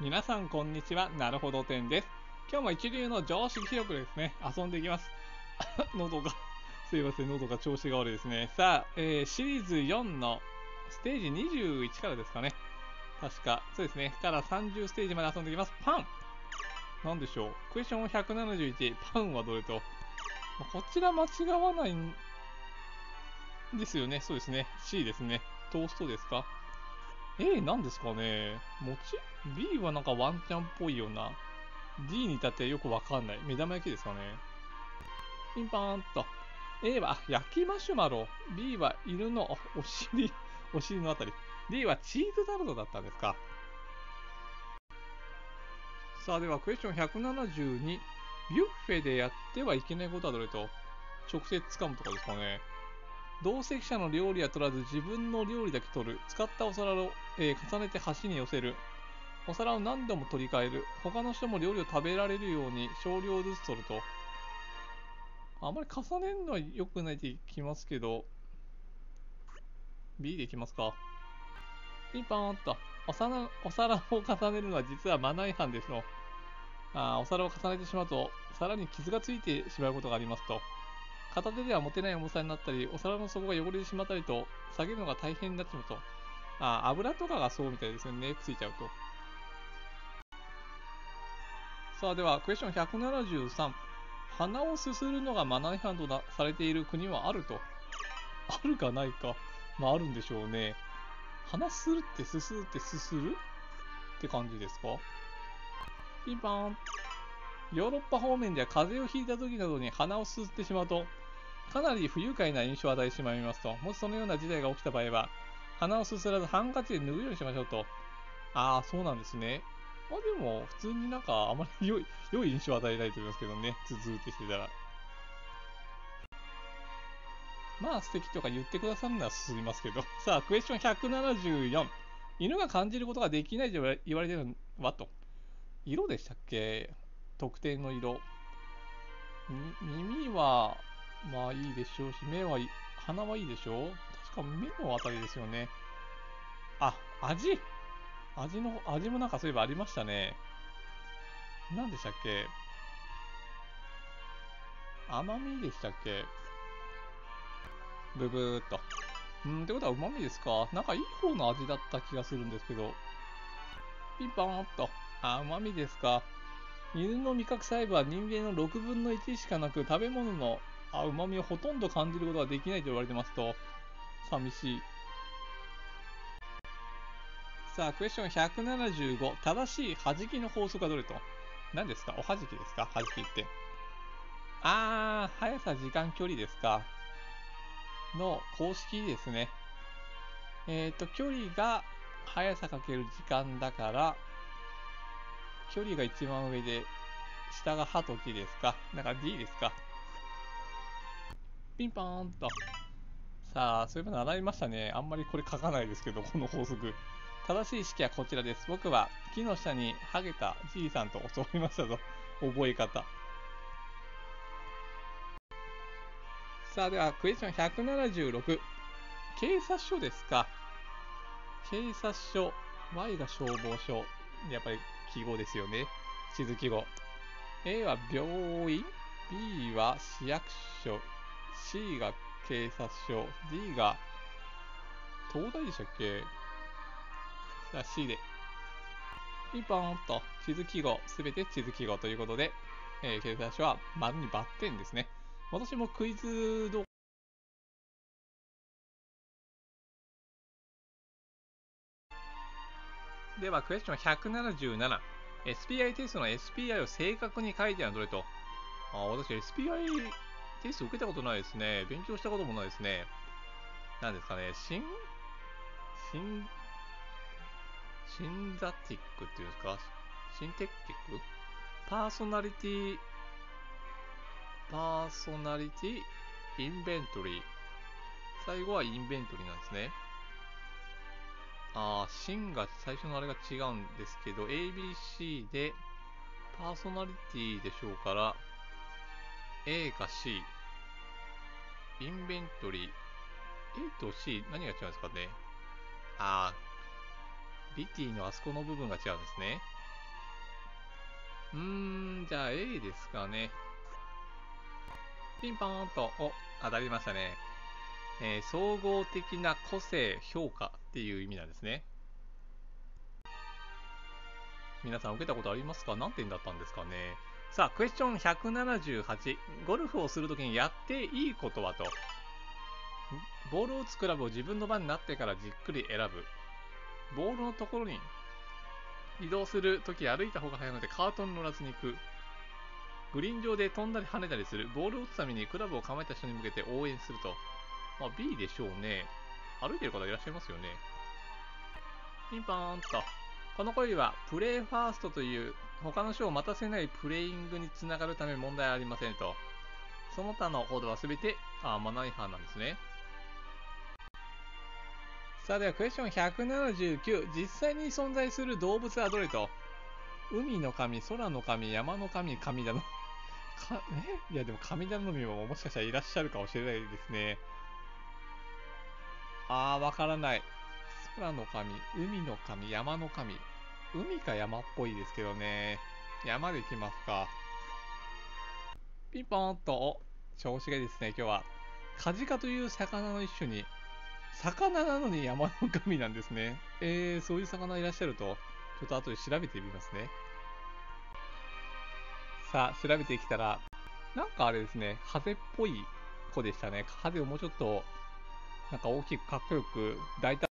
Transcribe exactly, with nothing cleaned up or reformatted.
皆さんこんにちは、なるほど店です。今日も一流の常識記録ですね、遊んでいきます。喉が、すいません、喉が調子が悪いですね。さあ、えー、シリーズよんのステージにじゅういちからですかね。確か、そうですね、からさんじゅうステージまで遊んでいきます。パンなんでしょう。クエスチョンひゃくななじゅういち、パンはどれと。こちら間違わないんですよね。そうですね。C ですね。トーストですか。A なんですかね。餅 ?B はなんかワンチャンっぽいような。D に至ってはよくわかんない。目玉焼きですかね。ピンパーンと。A は焼きマシュマロ。B は犬のお尻、お尻のあたり。D はチーズタルトだったんですか。さあではクエスチョンひゃくななじゅうに。ビュッフェでやってはいけないことはどれと。直接掴むとかですかね。同席者の料理は取らず自分の料理だけ取る。使ったお皿を、えー重ねて箸に寄せる。お皿を何度も取り替える。他の人も料理を食べられるように少量ずつ取ると。あまり重ねるのは良くないって聞きますけど、B でいきますか。ピンポーンと。お皿お皿を重ねるのは実はマナー違反ですの。あお皿を重ねてしまうと、皿に傷がついてしまうことがありますと。片手では持てない重さになったり、お皿の底が汚れてしまったりと、下げるのが大変になっちまうと。あ油とかがそうみたいですよね。ついちゃうと。さあでは、クエスチョンひゃくななじゅうさん。鼻をすするのがマナー違反となされている国はあると。あるかないか。まああるんでしょうね。鼻するってすするってすするって感じですか。ピンポーン。ヨーロッパ方面では風邪をひいた時などに鼻をすすってしまうと、かなり不愉快な印象を与えてしまいますと、もしそのような事態が起きた場合は、鼻をすすらずハンカチで拭うようにしましょうと。ああ、そうなんですね。まあでも、普通になんかあまり良い、良い印象を与えないと思いますけどね。ズズーってしてたら。まあ素敵とか言ってくださるのは進みますけど。さあ、クエスチョンひゃくななじゅうよん。犬が感じることができないと言われているのはと。色でしたっけ。特定の色。耳は、まあいいでしょうし、目はいい、鼻はいいでしょう。確か目のあたりですよね。あ、味味の、味もなんかそういえばありましたね。何でしたっけ。甘みでしたっけ。ブブーっと。うん、ってことは旨味ですか。なんかいい方の味だった気がするんですけど。ピンポーンと。あ、旨味ですか。犬の味覚細胞は人間のろくぶんのいちしかなく、食べ物のあ旨味をほとんど感じることができないと言われてますと、寂しい。さあ、クエスチョンひゃくななじゅうご。正しい弾きの法則はどれと。何ですか。おはじきですか。弾きって。あー、速さ、時間、距離ですか。の公式ですね。えっ、ー、と、距離が速さかける時間だから、距離が一番上で、下が歯と木ですか。なんか D ですか。ピンポーンと。さあ、そういえば習いましたね。あんまりこれ書かないですけど、この法則。正しい式はこちらです。僕は木の下にハゲたじいさんと教わりましたぞ。覚え方。さあ、ではクエスチョンひゃくななじゅうろく。警察署ですか。警察署。Y が消防署。やっぱり記号ですよね。地図記号。A は病院。B は市役所。C が警察署。D が東大でしたっけ。さあ C で。ピンポーンと地図記号。すべて地図記号ということで、えー、警察署は丸にバッテンですね。私もクイズ動画では、クエスチョンひゃくななじゅうなな。エスピーアイ テストの エスピーアイ を正確に書いてあるのどれと。あ、私 エスピーアイ テスト受けたことないですね。勉強したこともないですね。何ですかね。シン、シン、シンザティックっていうんですか。シンテッキックパーソナリティ、パーソナリティ、インベントリー。最後はインベントリーなんですね。あー、シンが最初のあれが違うんですけど、エービーシー でパーソナリティでしょうから、A か C。インベントリー。A と C、何が違うんですかね。あー、リティのあそこの部分が違うんですね。 うーん、じゃあ A ですかね。ピンポーンと、お、当たりましたね。えー総合的な個性評価っていう意味なんですね。皆さん受けたことありますか？何点だったんですかね。さあ、クエスチョンひゃくななじゅうはち。ゴルフをするときにやっていいことはと。ボールを打つクラブを自分の番になってからじっくり選ぶ。ボールのところに移動するとき歩いた方が早いのでカートに乗らずに行く。グリーン上で飛んだり跳ねたりする。ボールを打つためにクラブを構えた人に向けて応援すると。まあ、B でしょうね。歩いてる方いらっしゃいますよね。ピンポーンと。この声はプレイファーストという他の人を待たせないプレイングにつながるため問題ありませんと。その他の報道はすべてあマナー違反なんですね。さあではクエスチョンひゃくななじゅうきゅう。実際に存在する動物はどれと。海の神、空の神、山の神、神頼み。かえいやでも神頼みももしかしたらいらっしゃるかもしれないですね。あー、わからない。空の神、海の神、山の神。海か山っぽいですけどね。山でいきますか。ピンポーンと、お、調子がいいですね、今日は。カジカという魚の一種に、魚なのに山の神なんですね。えー、そういう魚いらっしゃると、ちょっと後で調べてみますね。さあ、調べてきたら、なんかあれですね、ハゼっぽい子でしたね。ハゼをもうちょっと、なんか大きくかっこよく、大胆